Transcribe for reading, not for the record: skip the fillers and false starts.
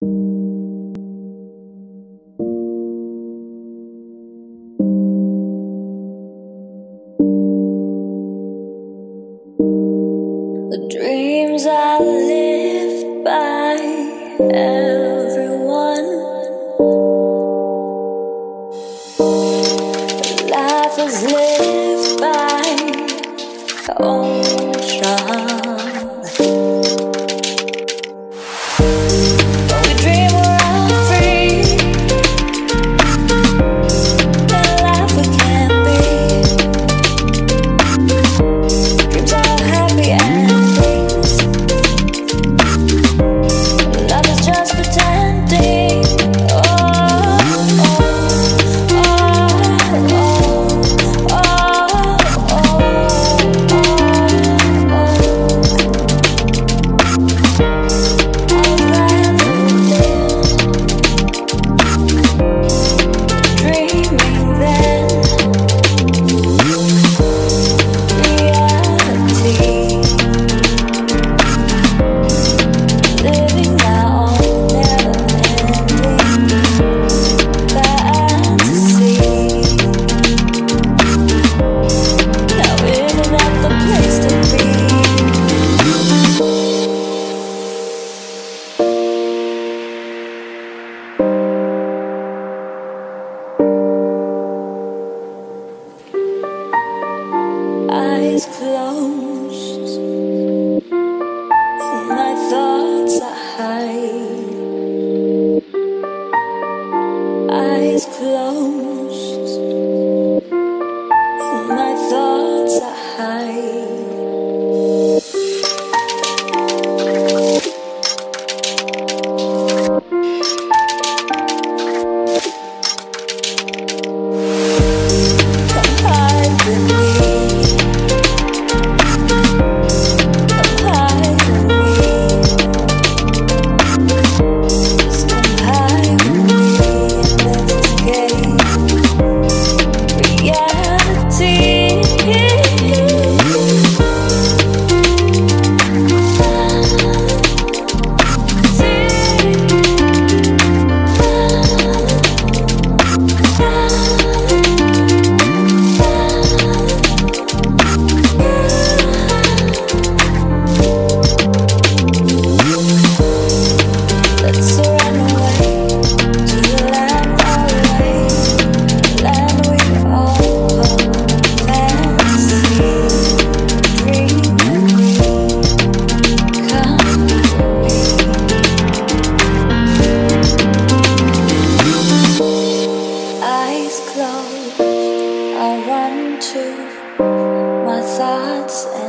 The dreams I live by, everyone. Life is lived by ocean. We dream we're all free, and life we can't be. Dreams are happy endings. Love is just pretending. Oh, oh, oh, oh, oh, oh, I'd rather live dreaming than reality. Living my own never-ending fantasy. Now isn't that the place to be? Eyes closed, my thoughts are high. Eyes closed, my thoughts are high. Come hide with me. Come hide with me. Just come hide with me and let's escape reality. Let's run away to the land far away, land we all call fantasy. Dream with me, come with me. Eyes closed, I run to my thoughts